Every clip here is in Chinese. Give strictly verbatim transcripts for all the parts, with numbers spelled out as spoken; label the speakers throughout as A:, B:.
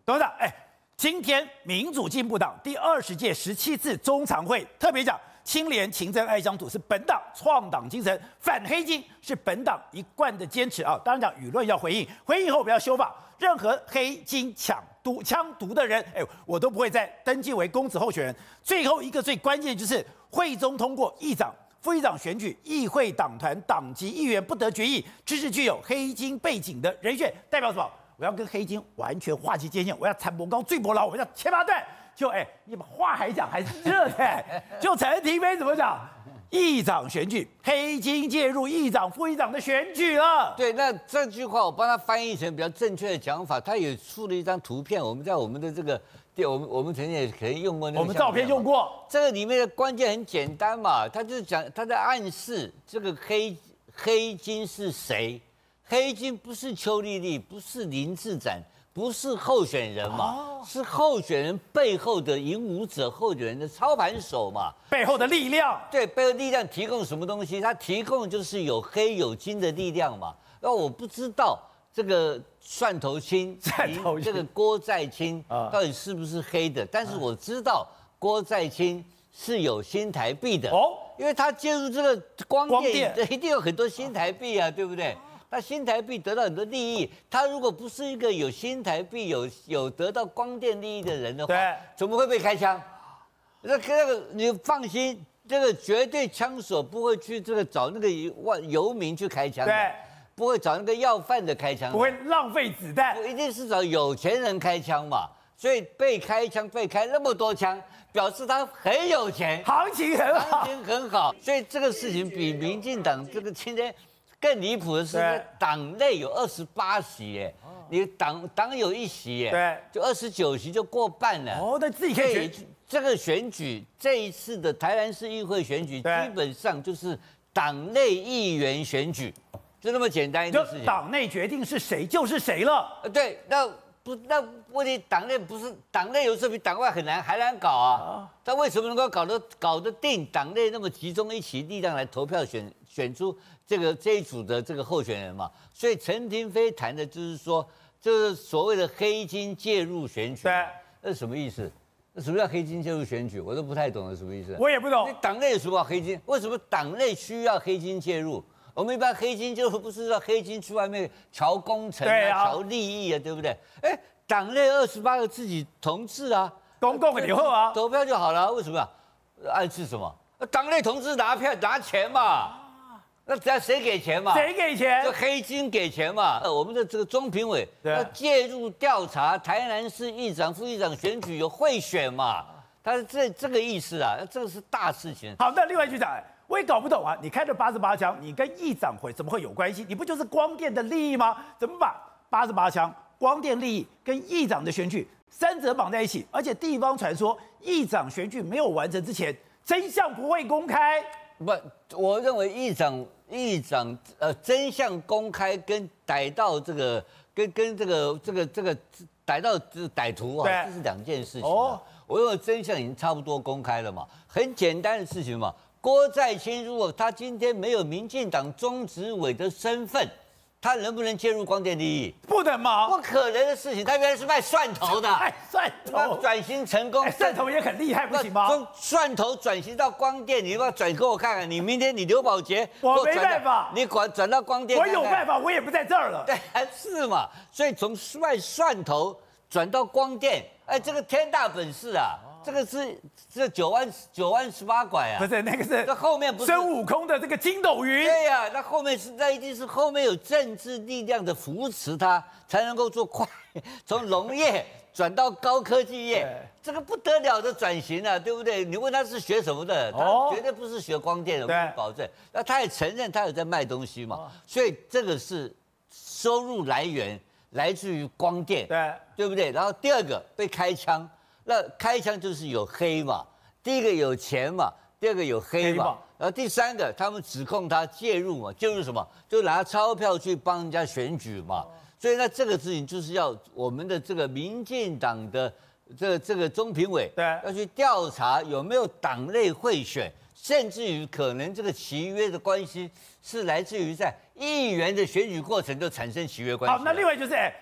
A: 董事长，哎，今天民主进步党第二十届十七次中常会特别讲，清廉、勤政、爱乡土是本党创党精神，反黑金是本党一贯的坚持啊。当然讲舆论要回应，回应以后不要修法，任何黑金抢毒枪毒的人，哎，我都不会再登记为公职候选人。最后一个最关键就是会中通过议长、副议长选举，议会党团党籍议员不得决议支持具有黑金背景的人选，代表什么？我要跟黑金完全划清界限，我要残博高、最博牢，我要切八段。就哎，你把话还讲还是这的，就陈亭妃怎么讲？议长选举，黑金介入议长、副议长的选举了。
B: 对，那这句话我帮他翻译成比较正确的讲法，他也出了一张图片，我们在我们的这个，对，我们我们曾经也可能用过那个，
A: 我们照片用过。
B: 这个里面的关键很简单嘛，他就是讲他在暗示这个黑黑金是谁。黑金不是邱丽丽，不是林志展，不是候选人嘛，哦、是候选人背后的引武者，候选人的操盘手嘛，
A: 背后的力量。对，
B: 背后力量提供什么东西？他提供就是有黑有金的力量嘛。那我不知道这个蒜头青，这个郭在清到底是不是黑的，但是我知道郭在清是有新台币的哦，因为他介入这个光电，一定有很多新台币啊，对不对？他新台币得到很多利益，他如果不是一个有新台币、有有得到光电利益的人的话，怎么会被开枪？那那个你放心，这个绝对枪手不会去这个找那个游民去开枪，对，不会找那个要饭的开枪，
A: 不会浪费子弹，
B: 一定是找有钱人开枪嘛。所以被开枪，被开那么多枪，表示他很有钱，
A: 行情很好，
B: 行情很好。所以这个事情比民进党这个今天。更离谱的是，党内有二十八席耶，你党党有一席耶，对，就二十九席就过半了。
A: 哦，那自己可以选
B: 这个选举，这一次的台南市议会选举，基本上就是党内议员选举，就那么简单一件事情。
A: 党内决定是谁就是谁了。
B: 呃，对，那不那问题，党内不是党内有时候比党外很难还难搞啊。他为什么能够搞得搞得定党内那么集中一起力量来投票选选出？这个这一组的这个候选人嘛，所以陈亭妃谈的就是说，就是所谓的黑金介入选举，对，那是什么意思？那什么叫黑金介入选举？我都不太懂了，什么意思？
A: 我也不懂。
B: 党内有什么黑金？为什么党内需要黑金介入？我们一般黑金介入不是说黑金去外面瞧工程啊、瞧利益啊，对不对？哎，党内二十八个自己同志啊，
A: 公共以后啊，
B: 投票就好了，为什么？暗示什么？党内同志拿票拿钱嘛。那只要谁给钱嘛？
A: 谁给钱？
B: 就黑金给钱嘛。呃，我们的这个中评委要介入调查台南市议长、副议长选举有贿选嘛？他是这这个意思啊，这个是大事情。
A: 好，那另外局长，我也搞不懂啊，你开着八十八枪，你跟议长会怎么会有关系？你不就是光电的利益吗？怎么把八十八枪、光电利益跟议长的选举三者绑在一起？而且地方传说，议长选举没有完成之前，真相不会公开。
B: 不，我认为议长议长呃真相公开跟逮到这个跟跟这个这个这个逮到歹徒啊，这是两件事情。哦，我认为真相已经差不多公开了嘛，很简单的事情嘛。郭在清如果他今天没有民进党中执委的身份，他能不能介入光电利益？
A: 不能吗？
B: 不可能的事情。他原来是卖蒜头的，
A: 卖蒜头
B: 转型成功，
A: 蒜头也很厉害，不行吗？
B: 从蒜头转型到光电，你要不要转给我看看？你明天你刘宝杰，
A: 我没办法，
B: 你管转到光电，
A: 我有办法，我也不在这儿了。
B: 对，是嘛？所以从卖蒜头转到光电，哎，这个天大本事啊！这个是这九弯九弯十八拐啊！
A: 不是那个是，
B: 那后面不是
A: 孙悟空的这个筋斗云。
B: 对呀、啊，那后面是那一定是后面有政治力量的扶持他，才能够做快，从农业转到高科技业，这个不得了的转型啊，对不对？你问他是学什么的，他绝对不是学光电的，我跟你保证。那他也承认他有在卖东西嘛，所以这个是收入来源来自于光电，对对不对？然后第二个被开枪。那开枪就是有黑嘛，第一个有钱嘛，第二个有黑嘛，然后第三个他们指控他介入嘛，介入什么？就拿钞票去帮人家选举嘛。所以呢，这个事情就是要我们的这个民进党的这个这个中评委对要去调查有没有党内贿选，甚至于可能这个契约的关系是来自于在议员的选举过程就产生契约关系。
A: 好，那另外就是哎。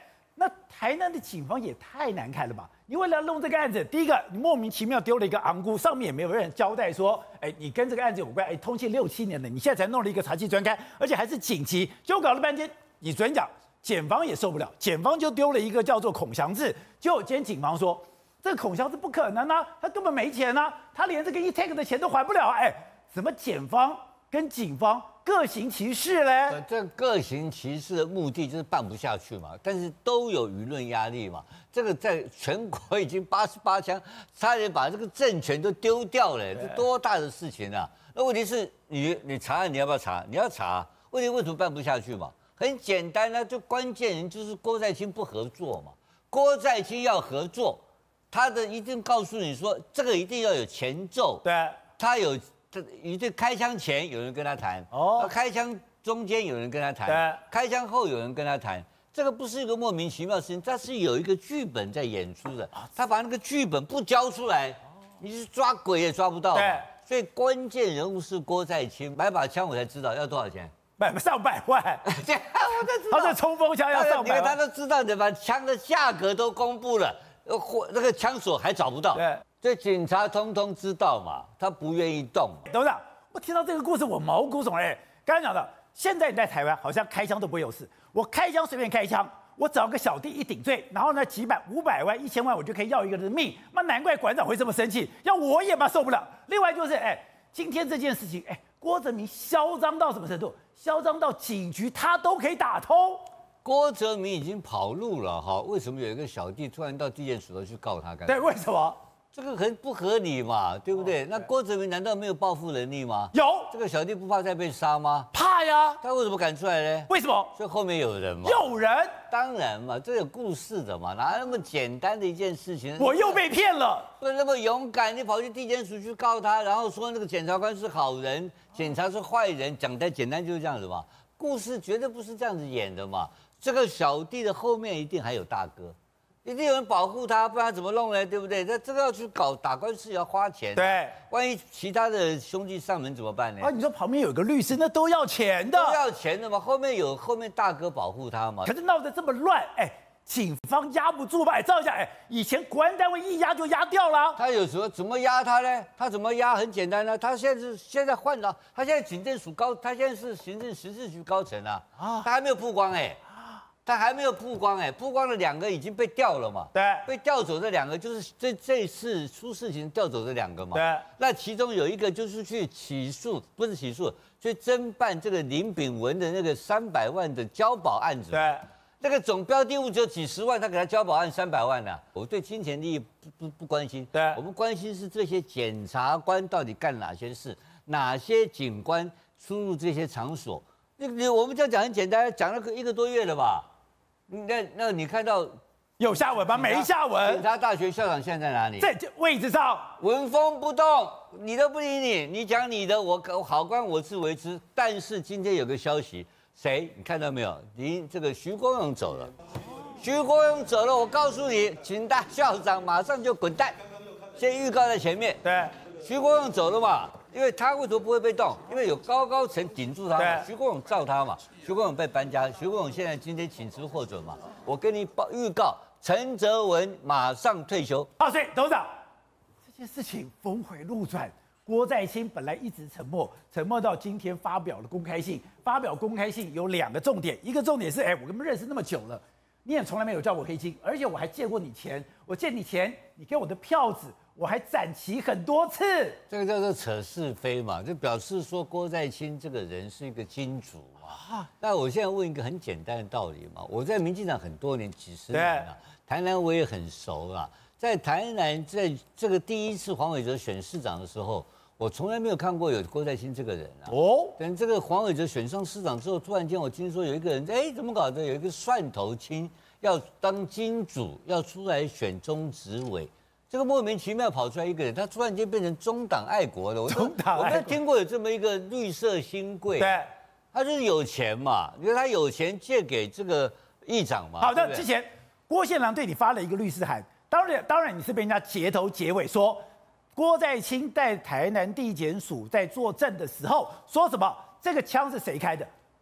A: 那台南的警方也太难看了吧？你为了弄这个案子，第一个你莫名其妙丢了一个昂估，上面也没有人交代说，哎，你跟这个案子有关，哎，通缉六七年了，你现在才弄了一个查缉专刊，而且还是紧急，结果搞了半天，你昨天讲检方也受不了，检方就丢了一个叫做孔祥志，结果今天警方说，这个孔祥志不可能啊，他根本没钱啊，他连这个 E-Take 的钱都还不了，哎，怎么检方跟警方各行其事嘞？
B: 这各行其事的目的就是办不下去嘛，但是都有舆论压力嘛。这个在全国已经八十八枪，差点把这个政权都丢掉了，这多大的事情啊！那问题是你你查案你要不要查？你要查，问题为什么办不下去嘛？很简单啊，就关键人就是郭在清不合作嘛。郭在清要合作，他的一定告诉你说，这个一定要有前奏，
A: 对，
B: 他有。这一对开枪前有人跟他谈，哦，开枪中间有人跟他谈，开枪后有人跟他谈，这个不是一个莫名其妙的事情，他是有一个剧本在演出的，他把那个剧本不交出来，你是抓鬼也抓不到。对，所以关键人物是郭在清，买把枪我才知道要多少钱，
A: 买上百万，我才知道，他这冲锋枪要上百万，
B: 你看他都知道，你把枪的价格都公布了，呃，那个枪手还找不到。对。这警察通通知道嘛，他不愿意动。董事长，
A: 我听到这个故事，我毛骨悚然。刚才讲的，现在你在台湾好像开枪都不会有事，我开枪随便开枪，我找个小弟一顶罪，然后呢几百、五百万、一千万，我就可以要一个人的命。那难怪馆长会这么生气，要我也嘛受不了。另外就是，哎，今天这件事情，哎，郭哲明嚣张到什么程度？嚣张到警局他都可以打通。
B: 郭哲明已经跑路了哈，为什么有一个小弟突然到地检署去告他干？
A: 对，为什么？
B: 这个很不合理嘛，对不对？那郭哲明难道没有报复能力吗？
A: 有。
B: 这个小弟不怕再被杀吗？
A: 怕呀。
B: 他为什么敢出来呢？
A: 为什么？
B: 所以后面有人嘛。
A: 有人。
B: 当然嘛，这有故事的嘛，哪那么简单的一件事情？
A: 我又被骗了。
B: 不那么勇敢，你跑去地检署去告他，然后说那个检察官是好人，检察是坏人，讲的简单就是这样子嘛。故事绝对不是这样子演的嘛。这个小弟的后面一定还有大哥。一定有人保护他，不然怎么弄呢？对不对？那这个要去搞打官司也要花钱。
A: 对，
B: 万一其他的兄弟上门怎么办呢？
A: 啊，你说旁边有个律师，那都要钱的，
B: 都要钱的嘛。后面有后面大哥保护他嘛。
A: 可是闹得这么乱，哎，警方压不住吧？哎，照一下，哎，以前国安单位一压就压掉了。
B: 他有时候怎么压他呢？他怎么压？很简单呢、啊，他现在是现在换了，他现在警政署高，他现在是行政刑事局高层啊，啊，他还没有曝光哎、欸。他还没有曝光哎，曝光的两个已经被调了嘛？
A: 对，
B: 被调走的两个就是这这次出事情调走的两个嘛？
A: 对，
B: 那其中有一个就是去起诉，不是起诉，去侦办这个林炳文的那个三百万的交保案子。
A: 对，
B: 那个总标的物只有几十万，他给他交保案三百万呢、啊。我对金钱利益不不不关心，
A: 对，
B: 我们关心是这些检察官到底干哪些事，哪些警官出入这些场所。那你我们这样讲很简单，讲了个一个多月了吧？那那你看到
A: 有下文吗？没下文。
B: 警察大学校长现在在哪里？
A: 在位置上，
B: 纹风不动，你都不理你，你讲你的，我好官我自为之。但是今天有个消息，谁？你看到没有？你这个徐国勇走了，徐国勇走了，我告诉你，警大校长马上就滚蛋，先预告在前面。
A: 对，
B: 徐国勇走了嘛。因为他为什么不会被动？因为有高高层顶住他嘛。徐国勇罩他嘛。徐国勇被搬家，徐国勇现在今天请辞获准嘛。我跟你报预告，陈泽文马上退休。
A: 啊，所以董事长，这件事情峰回路转。郭在清本来一直沉默，沉默到今天发表了公开信。发表公开信有两个重点，一个重点是，哎，我跟他们认识那么久了，你也从来没有叫我黑金，而且我还借过你钱，我借你钱，你给我的票子。我还展旗很多次，
B: 这个叫做扯是非嘛，就表示说郭在清这个人是一个金主嘛。啊、那我现在问一个很简单的道理嘛，我在民进党很多年，几十年了，台南我也很熟啊。在台南，在这个第一次黄伟哲选市长的时候，我从来没有看过有郭在清这个人啊。哦，等这个黄伟哲选上市长之后，突然间我听说有一个人，哎，怎么搞的？有一个蒜头青要当金主，要出来选中执委。这个莫名其妙跑出来一个人，他突然间变成中党爱国了。我
A: 中党爱国，
B: 我没有听过有这么一个绿色新贵。
A: 对，
B: 他就是有钱嘛，因为他有钱借给这个议长嘛。
A: 好的，之前郭宪良对你发了一个律师函，当然当然你是被人家截头结尾说郭在清在台南地检署在作证的时候说什么这个枪是谁开的？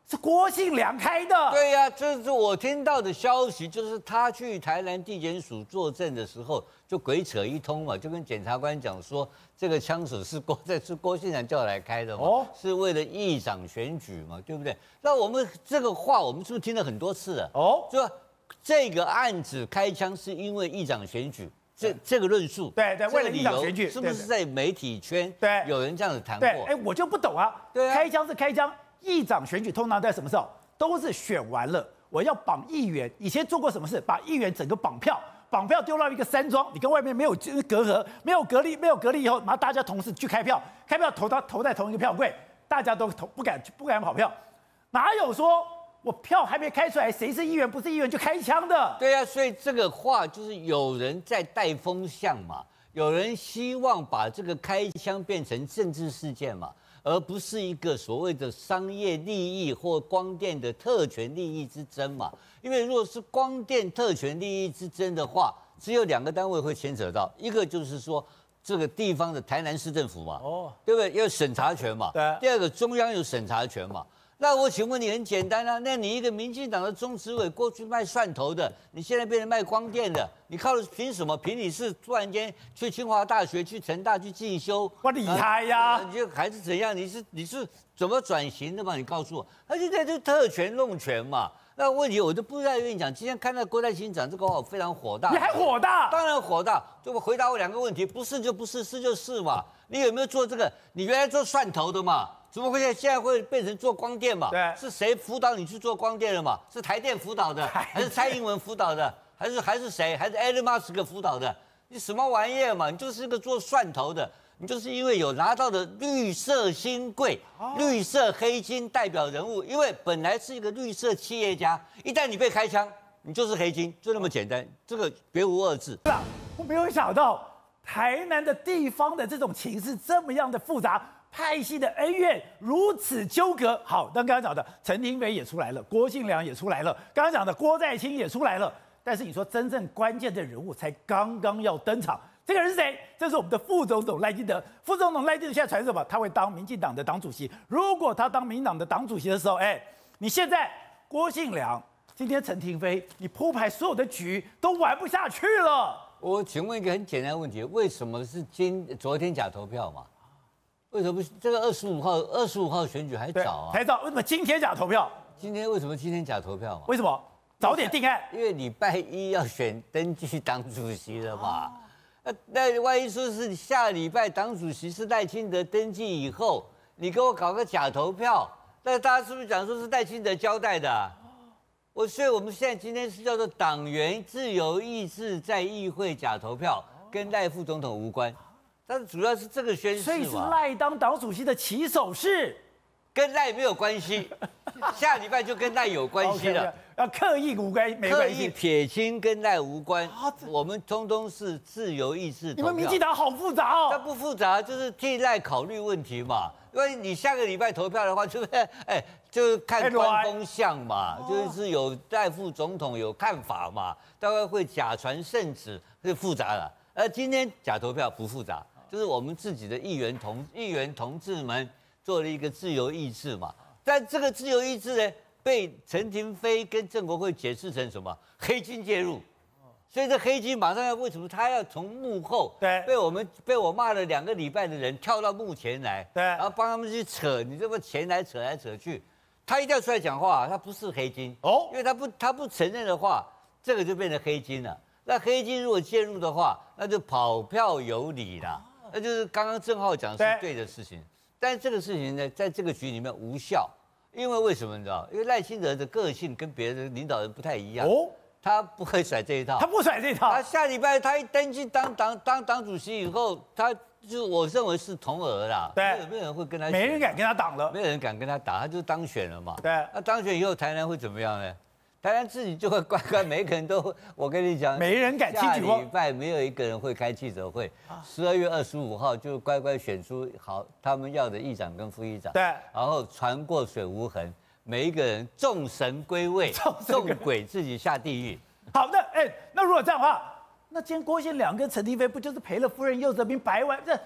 A: 是郭信良开的。
B: 对呀、啊，这是我听到的消息，就是他去台南地检署作证的时候，就鬼扯一通嘛，就跟检察官讲说，这个枪手是郭在是郭信良叫来开的嘛，哦、是为了议长选举嘛，对不对？那我们这个话，我们是不是听了很多次了？哦，就这个案子开枪是因为议长选举。这这个论述，
A: 对对，为了议长选举，
B: 是不是在媒体圈
A: 对
B: 有人这样子谈过？
A: 对，哎，我就不懂啊。对啊，开枪是开枪，议长选举通常在什么时候？都是选完了，我要绑议员。以前做过什么事？把议员整个绑票，绑票丢到一个山庄，你跟外面没有隔阂，没有隔离，没有隔离以后，然后大家同时去开票，开票投到投在同一个票柜，大家都投不敢不敢跑票，哪有说？我票还没开出来，谁是议员不是议员就开枪的？
B: 对啊，所以这个话就是有人在带风向嘛，有人希望把这个开枪变成政治事件嘛，而不是一个所谓的商业利益或光电的特权利益之争嘛。因为如果是光电特权利益之争的话，只有两个单位会牵扯到，一个就是说这个地方的台南市政府嘛，哦，对不对？有审查权嘛。对。第二个中央有审查权嘛。那我请问你很简单啊，那你一个民进党的中执委过去卖蒜头的，你现在变成卖光电的，你靠的凭什么？凭你是突然间去清华大学、去成大去进修，
A: 我厉害呀！
B: 你就还是怎样？你是你是怎么转型的嘛？你告诉我，他现在就特权弄权嘛。那问题我就不太愿意讲。今天看到郭台铭讲这个话，我非常火大。
A: 你还火大？
B: 当然火大。就回答我两个问题，不是就不是，是就是嘛。你有没有做这个？你原来做蒜头的嘛？怎么会现在会变成做光电嘛？对，是谁辅导你去做光电的嘛？是台电辅导的，还是蔡英文辅导的，还是还是谁？还是 Elon Musk 辅导的？你什么玩意儿嘛？你就是个做蒜头的，你就是因为有拿到的绿色新贵、哦、绿色黑金代表人物，因为本来是一个绿色企业家，一旦你被开枪，你就是黑金，就那么简单，这个别无二致。
A: 是啊，我没有想到台南的地方的这种情势这么样的复杂。派系的恩怨如此纠葛，好，那刚刚讲的陈亭妃也出来了，郭信良也出来了，刚刚讲的郭在清也出来了，但是你说真正关键的人物才刚刚要登场，这个人是谁？这是我们的副总统赖清德。副总统赖清德现在传什么？他会当民进党的党主席。如果他当民进党的党主席的时候，哎，你现在郭信良，今天陈亭妃，你铺排所有的局都玩不下去了。
B: 我请问一个很简单的问题：为什么是今昨天假投票嘛？为什么这个二十五号二十五号选举还早啊？
A: 还早？为什么今天假投票？
B: 今天为什么今天假投票嘛？
A: 为什么早点定案？
B: 因为礼拜一要选登记党主席了嘛。那、哦、那万一说是下礼拜党主席是赖清德登记以后，你给我搞个假投票，那大家是不是讲说是赖清德交代的、啊？我所以我们现在今天是叫做党员自由意志在议会假投票，跟赖副总统无关。但是主要是这个宣誓嘛，
A: 所以是赖当党主席的起手式，
B: 跟赖没有关系，下礼拜就跟赖有关系了。
A: 要刻意无关，没关系，
B: 刻意撇清跟赖无关，啊、我们通通是自由意志投票。
A: 你们民进党好复杂哦。
B: 它不复杂，就是替赖考虑问题嘛。因为你下个礼拜投票的话，就是哎，就是看官风向嘛，就是有赖副总统有看法嘛，大概会假传圣旨，是复杂了。而今天假投票不复杂。就是我们自己的议员同议员同志们做了一个自由意志嘛，但这个自由意志呢，被陈亭妃跟郑国会解释成什么黑金介入，所以这黑金马上要为什么他要从幕后对被我们被我骂了两个礼拜的人跳到幕前来，对，然后帮他们去扯，你这么钱来扯来扯去，他一定要出来讲话，他不是黑金哦，因为他不他不承认的话，这个就变成黑金了。那黑金如果介入的话，那就跑票有理了。那就是刚刚郑浩讲的是对的事情，但这个事情呢，在这个局里面无效，因为为什么你知道？因为赖清德的个性跟别的领导人不太一样，哦，他不会甩这一套，
A: 他不甩这一套。
B: 他下礼拜他一登记当党当党主席以后，他就我认为是同额啦，对，没有人会跟他，
A: 没人敢跟他挡了，
B: 没有人敢跟他打，他就当选了嘛。
A: 对，
B: 那当选以后，台南会怎么样呢？台南自己就会乖乖，每个人都，我跟你讲，
A: 没人敢轻举妄。
B: 下礼拜没有一个人会开记者会，十二月二十五号就乖乖选出好他们要的议长跟副议长，对，然后船过水无痕，每一个人众神归位，众鬼自己下地狱。
A: 好的，哎、欸，那如果这样的话，那今天郭信良跟陈亭妃不就是赔了夫人又折兵百万？这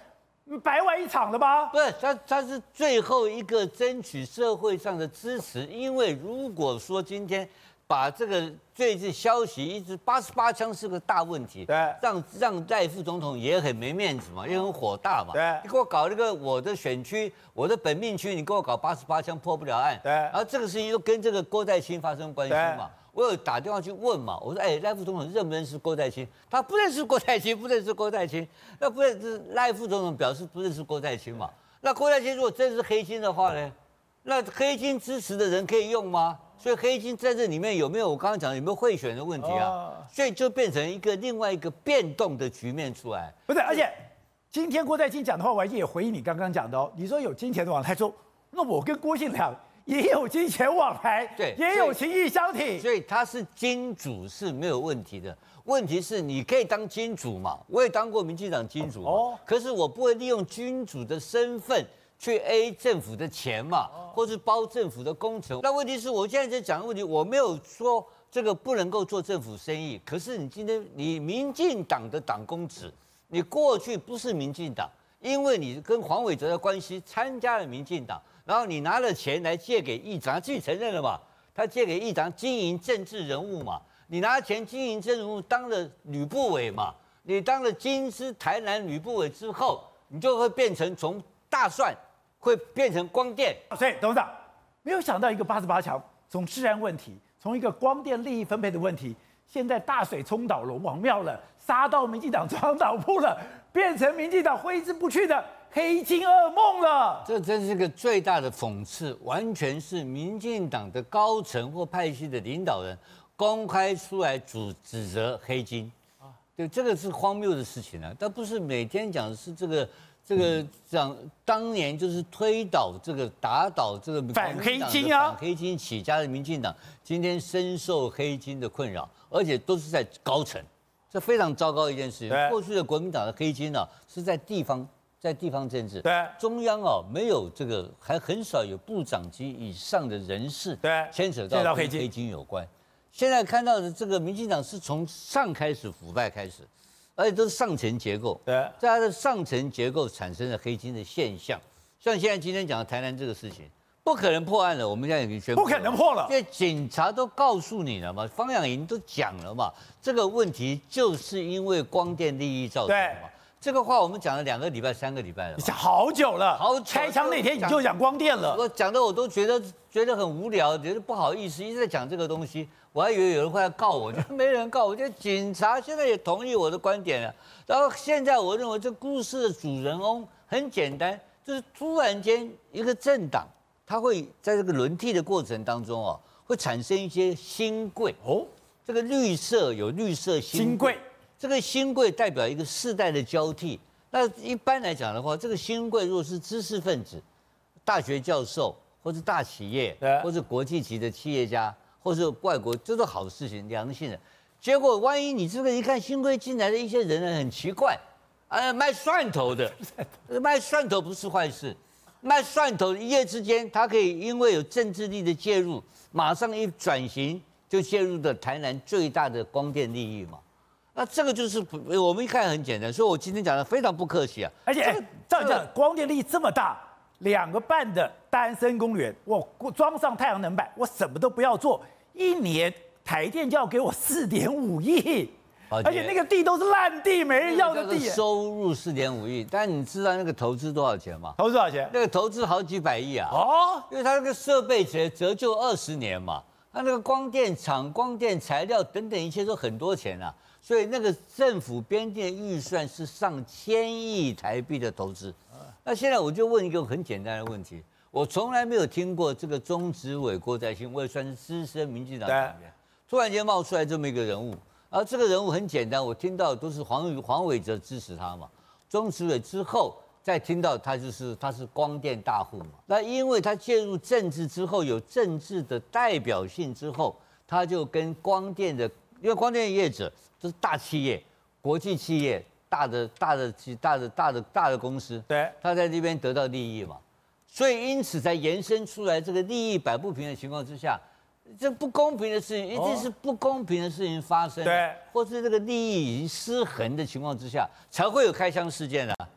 A: 白玩一场了吧？
B: 不是，他他是最后一个争取社会上的支持，因为如果说今天把这个最近消息一直八十八枪是个大问题，
A: 对，
B: 让让赖副总统也很没面子嘛，也很火大嘛。
A: 对，
B: 你给我搞那个我的选区，我的本命区，你给我搞八十八枪破不了案。
A: 对，
B: 然后这个事情又跟这个郭在清发生关系嘛。我有打电话去问嘛，我说，哎，赖副总统认不认识郭在清？他不认识郭在清，不认识郭在清。那不认识赖副总统表示不认识郭在清嘛？那郭在清如果真是黑金的话呢？那黑金支持的人可以用吗？所以黑金在这里面有没有我刚刚讲的有没有贿选的问题啊？哦、所以就变成一个另外一个变动的局面出来。
A: 不是，而且今天郭在清讲的话，我也回应你刚刚讲的哦。你说有金钱的往来，说那我跟郭信良也有金钱往来，
B: 对，
A: 也有情义相挺，
B: 所以他是金主是没有问题的。问题是你可以当金主嘛？我也当过民进党金主嘛，哦，可是我不会利用金主的身份去 A 政府的钱嘛，或是包政府的工程。那问题是我现在在讲的问题，我没有说这个不能够做政府生意。可是你今天你民进党的党公职，你过去不是民进党，因为你跟黄伟哲的关系参加了民进党，然后你拿了钱来借给议长，他自己承认了嘛，他借给议长经营政治人物嘛，你拿钱经营政治人物，当了吕部委嘛，你当了金狮台南吕部委之后，你就会变成从大蒜。会变成光电，
A: 所以董事长没有想到一个八十八强，从治安问题，从一个光电利益分配的问题，现在大水冲倒龙王庙了，杀到民进党庄倒铺了，变成民进党挥之不去的黑金噩梦了。
B: 这真是个最大的讽刺，完全是民进党的高层或派系的领导人公开出来指指责黑金，啊，对，这个是荒谬的事情啊，但不是每天讲的是这个。这个讲当年就是推倒这个打倒这个
A: 反黑金啊，
B: 反黑金起家的民进党，今天深受黑金的困扰，而且都是在高层，这非常糟糕的一件事情。过去的国民党的黑金啊，是在地方，在地方政治，
A: 对
B: 中央啊没有这个，还很少有部长级以上的人士
A: 对
B: 牵扯到跟黑金有关。现在看到的这个民进党是从上开始腐败开始。而且都是上层结构，
A: 对，
B: 在它的上层结构产生了黑金的现象，像现在今天讲的台南这个事情，不可能破案了，我们现在已经宣布
A: 不可能破了，
B: 因为警察都告诉你了嘛，方养银都讲了嘛，这个问题就是因为光电利益造成的嘛。这个话我们讲了两个礼拜、三个礼拜了，
A: 讲好久了，
B: 好久
A: 开枪那天你就讲光电了，
B: 我讲的我都觉得觉得很无聊，觉得不好意思，一直在讲这个东西。我还以为有人会来告我，就没人告我。就警察现在也同意我的观点了。然后现在我认为这故事的主人翁很简单，就是突然间一个政党，它会在这个轮替的过程当中哦，会产生一些新贵哦。这个绿色有绿色新贵，这个新贵代表一个世代的交替。那一般来讲的话，这个新贵如果是知识分子、大学教授，或是大企业，或是国际级的企业家。或是外国，这都好事情，良性的。结果万一你这个一看新贵进来的一些人呢，很奇怪，啊，卖蒜头的，卖蒜头不是坏事，卖蒜头一夜之间，他可以因为有政治力的介入，马上一转型就介入的台南最大的光电利益嘛。那这个就是我们一看很简单，所以我今天讲的非常不客气啊。
A: 而且，哎，照你讲，光电利益这么大。两个半的丹森公园，我装上太阳能板，我什么都不要做，一年台电就要给我四点五亿，而且那个地都是烂地，没人要的地。
B: 收入四点五亿，但你知道那个投资多少钱吗？
A: 投资多少钱？
B: 那个投资好几百亿啊！
A: 哦，
B: 因为它那个设备折折旧二十年嘛，它那个光电厂、光电材料等等一切都很多钱啊，所以那个政府编定的预算是上千亿台币的投资。那现在我就问一个很简单的问题，我从来没有听过这个中执委郭在清，我也算是资深民进党党员，突然间冒出来这么一个人物，然后这个人物很简单，我听到都是黄黄伟哲支持他嘛，中执委之后再听到他就是他是光电大户嘛，那因为他介入政治之后有政治的代表性之后，他就跟光电的，因为光电业者都是大企业、国际企业。大的、大的、大的、大的、大的公司，
A: 对，
B: 他在这边得到利益嘛，所以因此才延伸出来这个利益摆不平的情况之下，这不公平的事情一定是不公平的事情发生，
A: 对，
B: 或是这个利益已经失衡的情况之下，才会有开枪事件啊。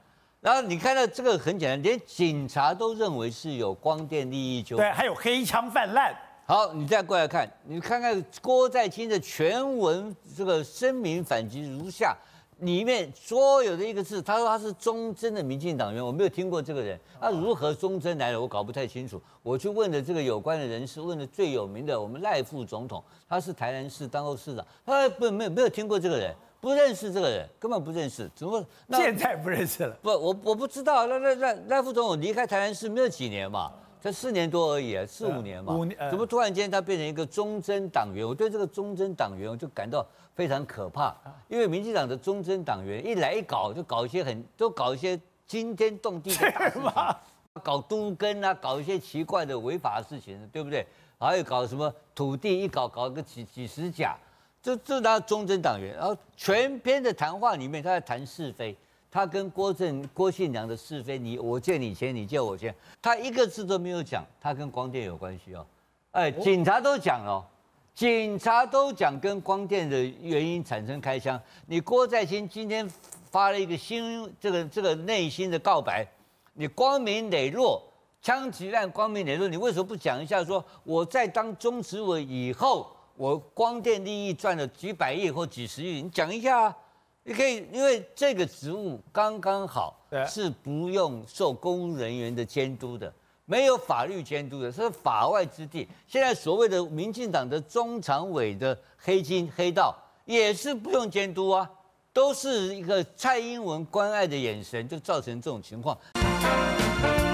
B: 然后你看到这个很简单，连警察都认为是有光电利益纠纷，
A: 对，还有黑枪泛滥。
B: 好，你再过来看，你看看郭在清的全文这个声明反击如下，里面所有的一个字，他说他是忠贞的民进党员，我没有听过这个人，他如何忠贞来了，我搞不太清楚。我去问的这个有关的人士，问的最有名的，我们赖副总统，他是台南市当过市长，他不没有没有听过这个人，不认识这个人，根本不认识，怎么？
A: 现在不认识了？
B: 不，我我不知道，那那那赖副总统离开台南市没有几年嘛。才四年多而已啊，四五年嘛，五年、呃、怎么突然间他变成一个忠贞党员？我对这个忠贞党员我就感到非常可怕，因为民进党的忠贞党员一来一搞就搞一些很都搞一些惊天动地的大事情，搞都更啊，搞一些奇怪的违法的事情，对不对？还有搞什么土地一搞搞个几几十甲，这这他忠贞党员，然后全篇的谈话里面他在谈是非。他跟郭正郭信良的是非，你我借你钱，你借我钱，他一个字都没有讲，他跟光电有关系哦。哎，警察都讲了、哦，警察都讲跟光电的原因产生开枪。你郭在清今天发了一个新这个这个内心的告白，你光明磊落，枪击案光明磊落，你为什么不讲一下说我在当中执委以后，我光电利益赚了几百亿或几十亿，你讲一下啊？你可以，因为这个职务刚刚好是不用受公务人员的监督的，没有法律监督的，是法外之地。现在所谓的民进党的中常委的黑金黑道也是不用监督啊，都是一个蔡英文关爱的眼神，就造成这种情况。